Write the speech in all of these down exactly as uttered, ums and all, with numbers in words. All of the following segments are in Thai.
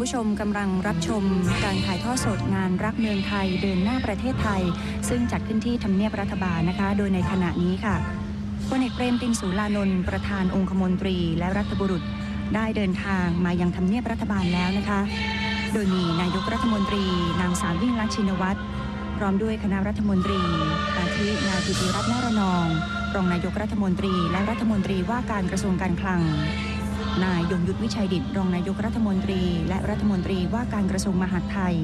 ผู้ชมกำลังรับชมการถ่ายทอดสดงานรักเมืองไทยเดินหน้าประเทศไทยซึ่งจัดขึ้นที่ทำเนียบรัฐบาลนะคะโดยในขณะนี้ค่ะพลเอกเปรมติณสูลานนท์ประธานองคมนตรีและรัฐบุรุษได้เดินทางมายังทำเนียบรัฐบาลแล้วนะคะโดยมีนายกรัฐมนตรีนางสาวยิ่งลักษณ์ชินวัตรพร้อมด้วยคณะรัฐมนตรีอาทินายกิติรัตน์ นรนองรองนายกรัฐมนตรีและรัฐมนตรีว่าการกระทรวงการคลังนายยงยุทธวิชัยดิษฐ์รองนายกรัฐมนตรีและรัฐมนตรีว่าการกระทรวงมหาดไทย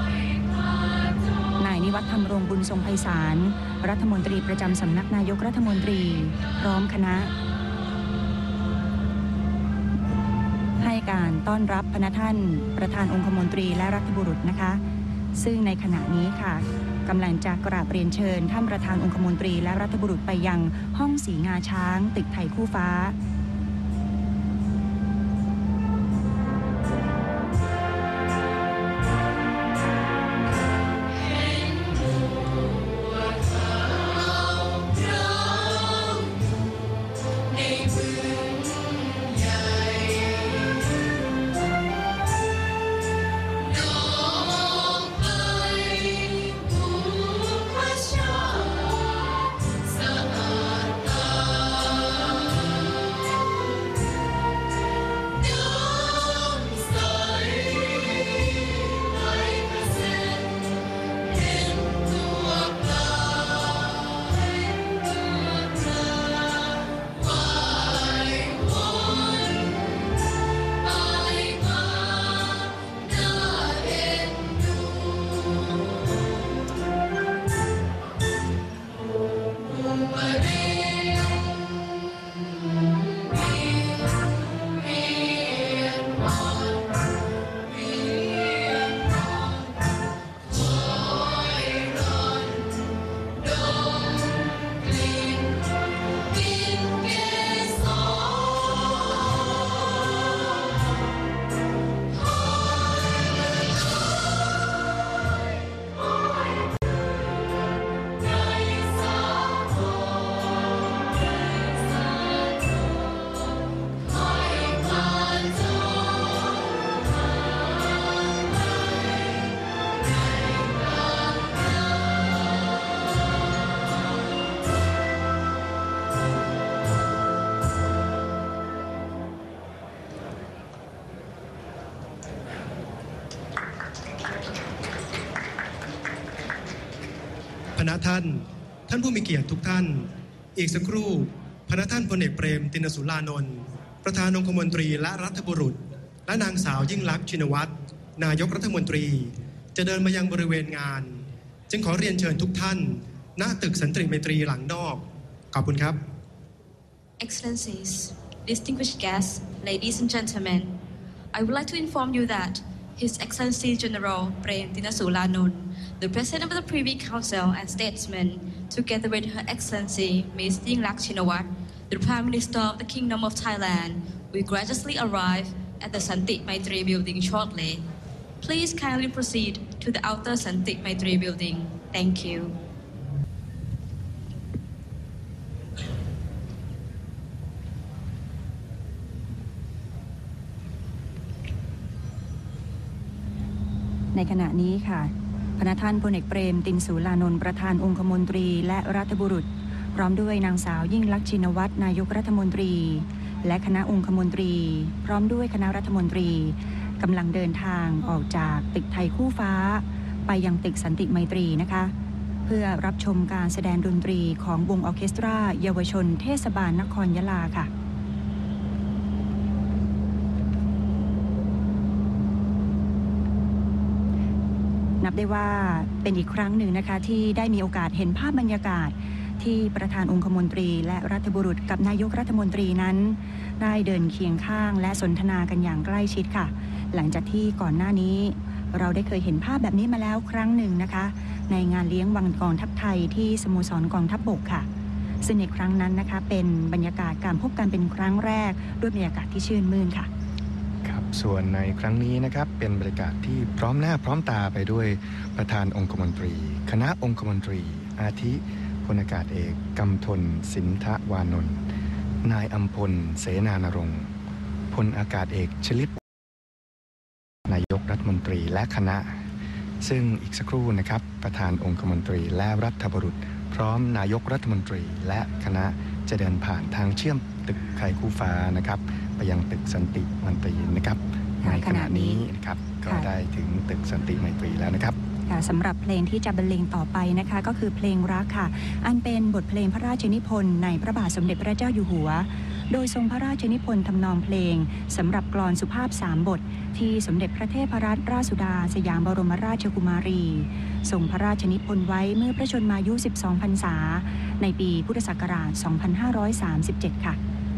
นายนิวัฒน์ธรรมรงค์บุญทรงไพศาลรัฐมนตรีประจำสำนักนายกรัฐมนตรีพร้อมคณะให้การต้อนรับพระท่านประธานองคมนตรีและรัฐบุรุษนะคะซึ่งในขณะนี้ค่ะกำลังจะกราบเรียนเชิญท่านประธานองคมนตรีและรัฐบุรุษไปยังห้องสีงาช้างตึกไทยคู่ฟ้าพนักท่านท่านผู้มีเกียรติทุกท่านอีกสักครู่พนักท่านพลเอกเปรมติณสูลานนท์ประธานองคมนตรีและรัฐบุรุษและนางสาวยิ่งลักษณ์ชินวัตรนายกรัฐมนตรีจะเดินมายังบริเวณงานจึงขอเรียนเชิญทุกท่านณตึกสันติไมตรีหลังนอกขอบคุณครับ Excellencies, distinguished guests, ladies and gentlemen, I would like to inform you that His Excellency General Prem Tinasulanont, the President of the Privy Council and statesmen, together with Her Excellency Miz Yingluck Shinawatra, the Prime Minister of the Kingdom of Thailand, will gradually arrive at the Santik Maitri building shortly. Please kindly proceed to the outer Santik Maitri building. Thank you. ในขณะนี้ค่ะพระท่านพลเอกเปรมติณสูลานนท์ประธานองคมนตรีและรัฐบุรุษพร้อมด้วยนางสาวยิ่งลักษณ์ชินวัตรนายกรัฐมนตรีและคณะองคมนตรีพร้อมด้วยคณะรัฐมนตรีกำลังเดินทางออกจากตึกไทยคู่ฟ้าไปยังตึกสันติไมตรีนะคะเพื่อรับชมการแสดงดนตรีของวงออร์เคสตราเยาวชนเทศบาลนครยะลาค่ะนับได้ว่าเป็นอีกครั้งหนึ่งนะคะที่ได้มีโอกาสเห็นภาพบรรยากาศที่ประธานองคมนตรีและรัฐบุรุษกับนายกรัฐมนตรีนั้นได้เดินเคียงข้างและสนทนากันอย่างใกล้ชิดค่ะหลังจากที่ก่อนหน้านี้เราได้เคยเห็นภาพแบบนี้มาแล้วครั้งหนึ่งนะคะในงานเลี้ยงวังกองทัพไทยที่สโมสรกองทัพบกค่ะซึ่งในครั้งนั้นนะคะเป็นบรรยากาศการพบกันเป็นครั้งแรกด้วยบรรยากาศที่ชื่นมื่นค่ะครับส่วนในครั้งนี้นะครับเป็นบรรยากาศที่พร้อมหน้าพร้อมตาไปด้วยประธานองคมนตรีคณะองคมนตรีอาทิพลอากาศเอกกำธลสินทวานนท์นายอัมพลเสนานรงค์พลอากาศเอกชลิตนายกรัฐมนตรีและคณะซึ่งอีกสักครู่นะครับประธานองคมนตรีและรัฐบุรุษพร้อมนายกรัฐมนตรีและคณะจะเดินผ่านทางเชื่อมตึกไทยคู่ฟ้านะครับไปยังตึกสันติไมตรีนะครับในขณะนี้นะครับก็ได้ถึงตึกสันติไมตรีแล้วนะครับสำหรับเพลงที่จะบรรเลงต่อไปนะคะก็คือเพลงรักค่ะอันเป็นบทเพลงพระราชนิพนธ์ในพระบาทสมเด็จพระเจ้าอยู่หัวโดยทรงพระราชนิพนธ์ทำนองเพลงสำหรับกลอนสุภาพสามบทที่สมเด็จพระเทพรัตนราชสุดาสยามบรมราชกุมารีทรงพระราชนิพนธ์ไว้เมื่อพระชนมายุสิบสองพรรษาในปีพุทธศักราชสองพันห้าร้อยสามสิบเจ็ดค่ะ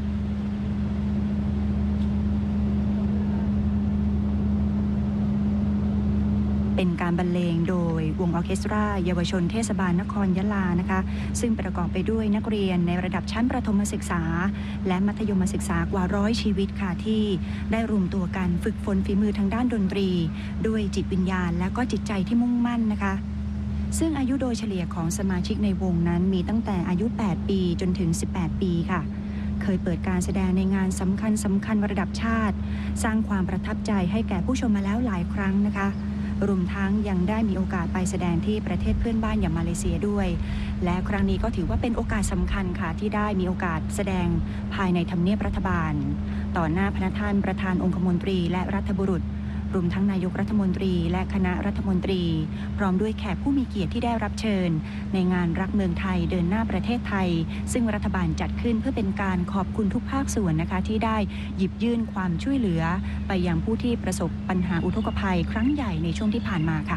เป็นการบรรเลงโดยวงออร์เคสตราเยาวชนเทศบาลนครยะลานะคะซึ่งประกอบไปด้วยนักเรียนในระดับชั้นประถมศึกษาและมัธยมศึกษากว่าร้อยชีวิตค่ะที่ได้รวมตัวกันฝึกฝนฝีมือทางด้านดนตรีด้วยจิตวิญญาณและก็จิตใจที่มุ่งมั่นนะคะซึ่งอายุโดยเฉลี่ยของสมาชิกในวงนั้นมีตั้งแต่อายุแปดปีจนถึงสิบแปดปีค่ะเคยเปิดการแสดงในงานสำคัญสำคัญระดับชาติสร้างความประทับใจให้แก่ผู้ชมมาแล้วหลายครั้งนะคะรวมทั้งยังได้มีโอกาสไปแสดงที่ประเทศเพื่อนบ้านอย่างมาเลเซียด้วยและครั้งนี้ก็ถือว่าเป็นโอกาสสำคัญค่ะที่ได้มีโอกาสแสดงภายในทำเนียบรัฐบาลต่อหน้าพระท่านประธานองคมนตรีและรัฐบุรุษรวมทั้งนายกรัฐมนตรีและคณะรัฐมนตรีพร้อมด้วยแขกผู้มีเกียรติที่ได้รับเชิญในงานรักเมืองไทยเดินหน้าประเทศไทยซึ่งรัฐบาลจัดขึ้นเพื่อเป็นการขอบคุณทุกภาคส่วนนะคะที่ได้หยิบยื่นความช่วยเหลือไปยังผู้ที่ประสบปัญหาอุทกภัยครั้งใหญ่ในช่วงที่ผ่านมาค่ะ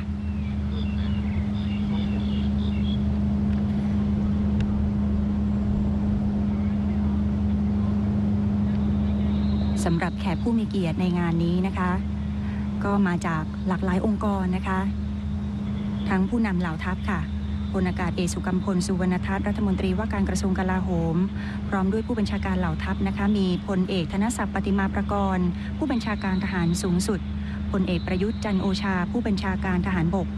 สำหรับแขกผู้มีเกียรติในงานนี้นะคะก็มาจากหลากหลายองค์กรนะคะทั้งผู้นำเหล่าทัพค่ะพลอากาศเอกสุกัมพลสุวรรณทัศน์รัฐมนตรีว่าการกระทรวงกลาโหมพร้อมด้วยผู้บัญชาการเหล่าทัพนะคะมีพลเอกธนศักดิ์ปฏิมาประกรณ์ผู้บัญชาการทหารสูงสุดพลเอกประยุทธ์จันทร์โอชาผู้บัญชาการทหารบก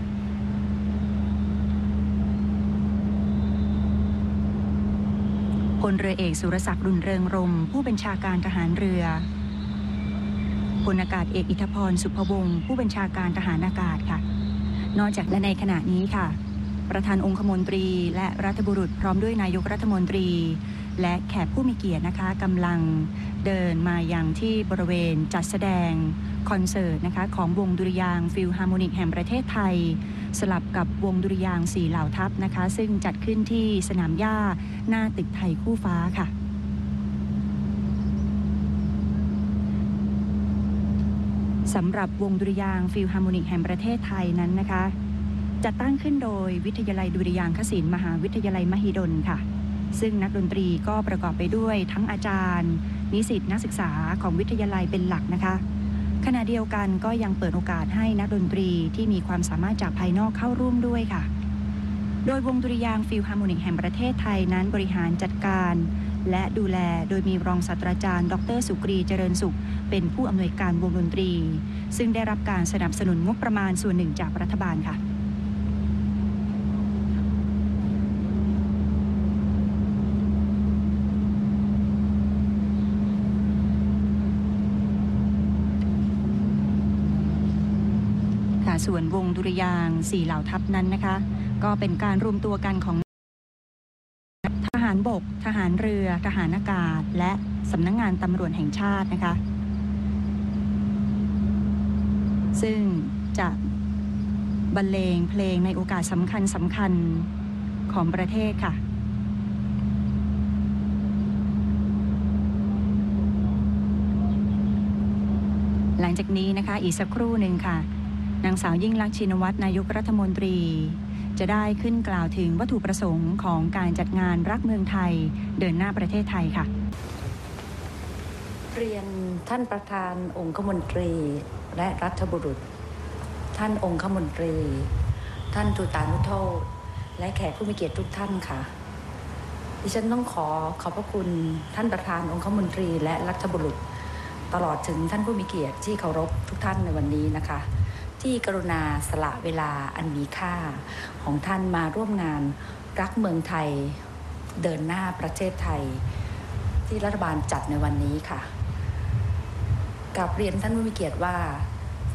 พลเรือเอกสุรศักดิ์รุนเริงรมผู้บัญชาการทหารเรือพลอากาศเอกอิทธพรสุภวงศ์ผู้บัญชาการทหารอากาศค่ะนอกจากและในขณะนี้ค่ะประธานองคมนตรีและรัฐบุรุษพร้อมด้วยนายกรัฐมนตรีและแขกผู้มีเกียรตินะคะกำลังเดินมาอย่างที่บริเวณจัดแสดงคอนเสิร์ตนะคะของวงดุริยางค์ฟิลฮาร์โมนิกแห่งประเทศไทยสลับกับวงดุริยางค์สี่เหล่าทัพนะคะซึ่งจัดขึ้นที่สนามหญ้าหน้าตึกไทยคู่ฟ้าค่ะสำหรับวงดุริยางค์ฟิลฮาร์โมนิกแห่งประเทศไทยนั้นนะคะจัดตั้งขึ้นโดยวิทยาลัยดุริยางคศิลป์มหาวิทยาลัยมหิดลค่ะซึ่งนักดนตรีก็ประกอบไปด้วยทั้งอาจารย์นิสิตนักศึกษาของวิทยาลัยเป็นหลักนะคะขณะเดียวกันก็ยังเปิดโอกาสให้นักดนตรีที่มีความสามารถจากภายนอกเข้าร่วมด้วยค่ะโดยวงดุริยางค์ฟิลฮาร์โมนิกแห่งประเทศไทยนั้นบริหารจัดการและดูแลโดยมีรองศาสตราจารย์ดรสุกรีเจริญสุขเป็นผู้อำนวยการวงดนตรีซึ่งได้รับการสนับสนุนงบประมาณส่วนหนึ่งจากรัฐบาลค่ะค่ะส่วนวงดุริยางค์สี่เหล่าทัพนั้นนะคะก็เป็นการรวมตัวกันของทหารบกทหารเรือทหารอากาศและสำนักงานตำรวจแห่งชาตินะคะซึ่งจะบรรเลงเพลงในโอกาสสำคัญสำคัญของประเทศค่ะหลังจากนี้นะคะอีกสักครู่หนึ่งค่ะนางสาวยิ่งลักษณ์ชินวัตรนายกรัฐมนตรีจะได้ขึ้นกล่าวถึงวัตถุประสงค์ของการจัดงานรักเมืองไทยเดินหน้าประเทศไทยค่ะเรียนท่านประธานองคมนตรีและรัฐบุรุษท่านองคมนตรีท่านทูตานุโทษและแขกผู้มีเกียรติทุกท่านค่ะดิฉันต้องขอขอบพระคุณท่านประธานองคมนตรีและรัฐบุรุษตลอดถึงท่านผู้มีเกียรติที่เคารพทุกท่านในวันนี้นะคะที่กรุณาสละเวลาอันมีค่าของท่านมาร่วมงานรักเมืองไทยเดินหน้าประเทศไทยที่รัฐบาลจัดในวันนี้ค่ะกราบเรียนท่านผู้มีเกียรติว่า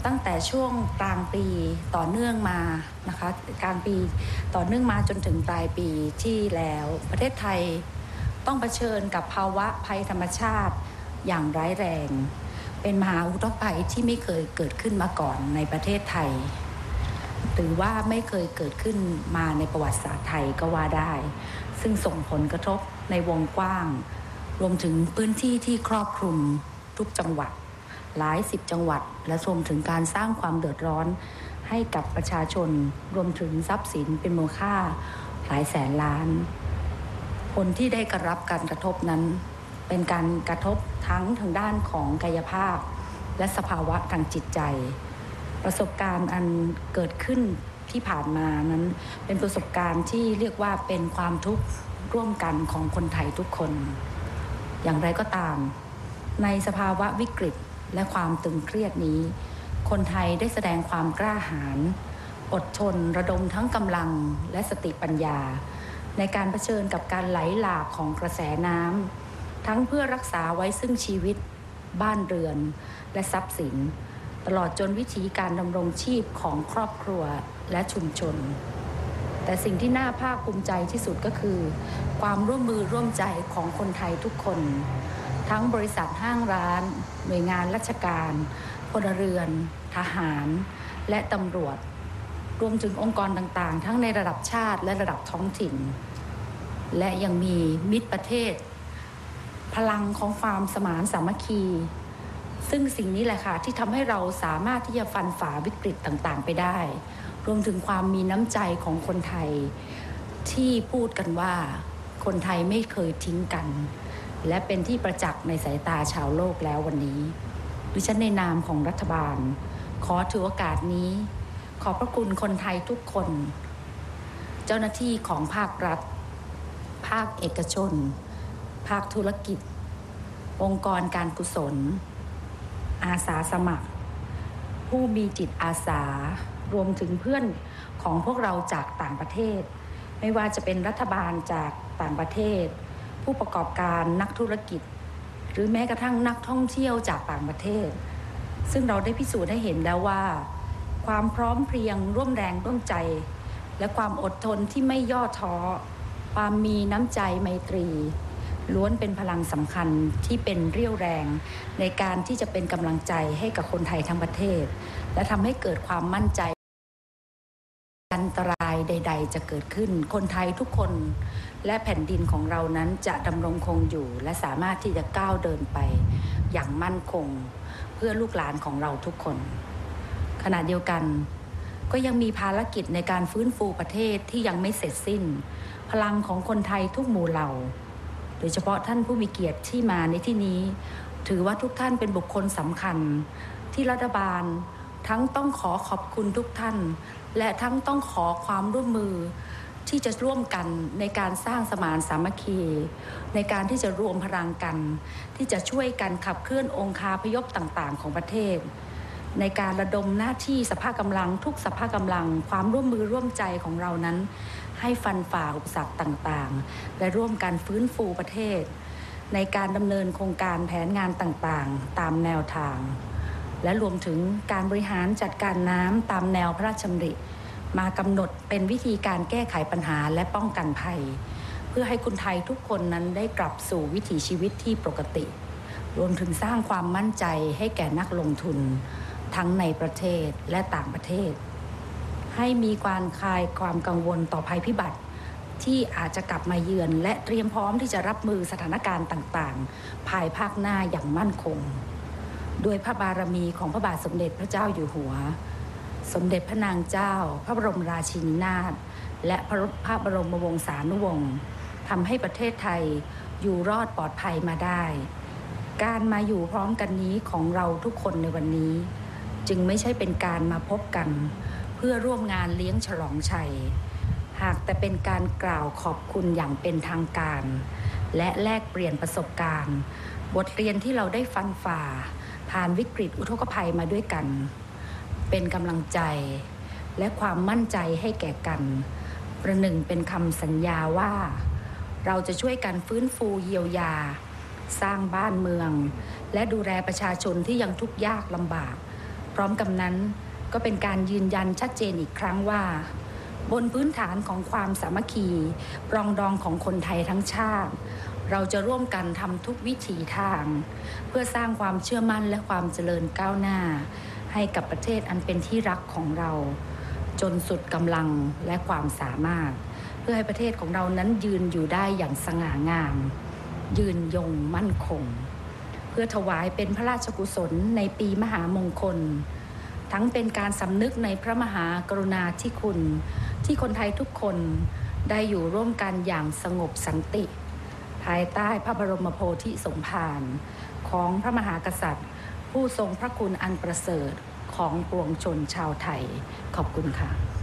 ตั้งแต่ช่วงกลางปีต่อเนื่องมานะคะกลางปีต่อเนื่องมาจนถึงปลายปีที่แล้วประเทศไทยต้องเผชิญกับภาวะภัยธรรมชาติอย่างร้ายแรงเป็นมหาอุทกภัยที่ไม่เคยเกิดขึ้นมาก่อนในประเทศไทยหรือว่าไม่เคยเกิดขึ้นมาในประวัติศาสตร์ไทยก็ว่าได้ซึ่งส่งผลกระทบในวงกว้างรวมถึงพื้นที่ที่ครอบคลุมทุกจังหวัดหลายสิบจังหวัดและรวมถึงการสร้างความเดือดร้อนให้กับประชาชนรวมถึงทรัพย์สินเป็นมูลค่าหลายแสนล้านคนที่ได้กระรับการกระทบนั้นเป็นการกระทบทั้งทางด้านของกายภาพและสภาวะทางจิตใจประสบการณ์อันเกิดขึ้นที่ผ่านมานั้นเป็นประสบการณ์ที่เรียกว่าเป็นความทุกข์ร่วมกันของคนไทยทุกคนอย่างไรก็ตามในสภาวะวิกฤตและความตึงเครียดนี้คนไทยได้แสดงความกล้าหาญอดทนระดมทั้งกำลังและสติปัญญาในการเผชิญกับการไหลหลากของกระแสน้ำทั้งเพื่อรักษาไว้ซึ่งชีวิตบ้านเรือนและทรัพย์สินตลอดจนวิธีการดำรงชีพของครอบครัวและชุมชนแต่สิ่งที่น่าภาคภูมิใจที่สุดก็คือความร่วมมือร่วมใจของคนไทยทุกคนทั้งบริษัทห้างร้านหน่วยงานราชการพลเรือนทหารและตำรวจรวมถึงองค์กรต่างๆทั้งในระดับชาติและระดับท้องถิ่นและยังมีมิตรประเทศพลังของความสมานสามัคคีซึ่งสิ่งนี้แหละค่ะที่ทำให้เราสามารถที่จะฟันฝ่าวิกฤตต่างๆไปได้รวมถึงความมีน้ำใจของคนไทยที่พูดกันว่าคนไทยไม่เคยทิ้งกันและเป็นที่ประจักษ์ในสายตาชาวโลกแล้ววันนี้ดิฉันในนามของรัฐบาลขอถือโอกาสนี้ขอบพระคุณคนไทยทุกคนเจ้าหน้าที่ของภาครัฐภาคเอกชนภาคธุรกิจองค์กรการกุศลอาสาสมัครผู้มีจิตอาสารวมถึงเพื่อนของพวกเราจากต่างประเทศไม่ว่าจะเป็นรัฐบาลจากต่างประเทศผู้ประกอบการนักธุรกิจหรือแม้กระทั่งนักท่องเที่ยวจากต่างประเทศซึ่งเราได้พิสูจน์ให้เห็นแล้วว่าความพร้อมเพรียงร่วมแรงร่วมใจและความอดทนที่ไม่ย่อท้อความมีน้ำใจไมตรีล้วนเป็นพลังสำคัญที่เป็นเรี่ยวแรงในการที่จะเป็นกำลังใจให้กับคนไทยทั้งประเทศและทำให้เกิดความมั่นใจอันตรายใดๆจะเกิดขึ้นคนไทยทุกคนและแผ่นดินของเรานั้นจะดำรงคงอยู่และสามารถที่จะก้าวเดินไปอย่างมั่นคงเพื่อลูกหลานของเราทุกคนขณะเดียวกันก็ยังมีภารกิจในการฟื้นฟูประเทศที่ยังไม่เสร็จสิ้นพลังของคนไทยทุกหมู่เหล่าโดยเฉพาะท่านผู้มีเกียรติที่มาในที่นี้ถือว่าทุกท่านเป็นบุคคลสำคัญที่รัฐบาลทั้งต้องขอขอบคุณทุกท่านและทั้งต้องขอความร่วมมือที่จะร่วมกันในการสร้างสมานสามัคคีในการที่จะรวมพลังกันที่จะช่วยกันขับเคลื่อนองค์คาพยพต่างๆของประเทศในการระดมหน้าที่สภาพกำลังทุกสภาพกำลังความร่วมมือร่วมใจของเรานั้นให้ฟันฝ่าอุปสรรคต่างๆและร่วมกันฟื้นฟูประเทศในการดำเนินโครงการแผนงานต่างๆตามแนวทางและรวมถึงการบริหารจัดการน้ำตามแนวพระราชดำริมากำหนดเป็นวิธีการแก้ไขปัญหาและป้องกันภัยเพื่อให้คนไทยทุกคนนั้นได้กลับสู่วิถีชีวิตที่ปกติรวมถึงสร้างความมั่นใจให้แก่นักลงทุนทั้งในประเทศและต่างประเทศให้มีการคลายความกังวลต่อภัยพิบัติที่อาจจะกลับมาเยือนและเตรียมพร้อมที่จะรับมือสถานการณ์ต่างๆภายภาคหน้าอย่างมั่นคงด้วยพระบารมีของพระบาทสมเด็จพระเจ้าอยู่หัวสมเด็จพระนางเจ้าพระบรมราชินีนาถและพระพระบรมวงศานุวงศ์ทำให้ประเทศไทยอยู่รอดปลอดภัยมาได้การมาอยู่พร้อมกันนี้ของเราทุกคนในวันนี้จึงไม่ใช่เป็นการมาพบกันเพื่อร่วมงานเลี้ยงฉลองชัยหากแต่เป็นการกล่าวขอบคุณอย่างเป็นทางการและแลกเปลี่ยนประสบการณ์บทเรียนที่เราได้ฟันฝ่าผ่านวิกฤตอุทกภัยมาด้วยกันเป็นกำลังใจและความมั่นใจให้แก่กันประหนึ่งเป็นคำสัญญาว่าเราจะช่วยกันฟื้นฟูเยียวยาสร้างบ้านเมืองและดูแลประชาชนที่ยังทุกข์ยากลำบากพร้อมกับนั้นก็เป็นการยืนยันชัดเจนอีกครั้งว่าบนพื้นฐานของความสามัคคีปรองดองของคนไทยทั้งชาติเราจะร่วมกันทำทุกวิถีทางเพื่อสร้างความเชื่อมั่นและความเจริญก้าวหน้าให้กับประเทศอันเป็นที่รักของเราจนสุดกำลังและความสามารถเพื่อให้ประเทศของเรานั้นยืนอยู่ได้อย่างสง่างามยืนยงมั่นคงเพื่อถวายเป็นพระราชกุศลในปีมหามงคลทั้งเป็นการสำนึกในพระมหากรุณาธิคุณที่คนไทยทุกคนได้อยู่ร่วมกันอย่างสงบสันติภายใต้พระบรมโพธิสมภารของพระมหากษัตริย์ผู้ทรงพระคุณอันประเสริฐของปวงชนชาวไทยขอบคุณค่ะ